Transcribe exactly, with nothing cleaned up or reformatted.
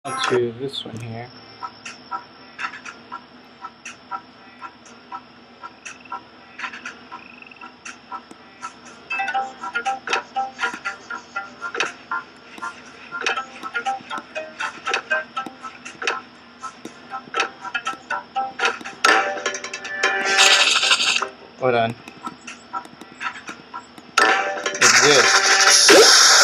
To this one here. Hold on. Like this.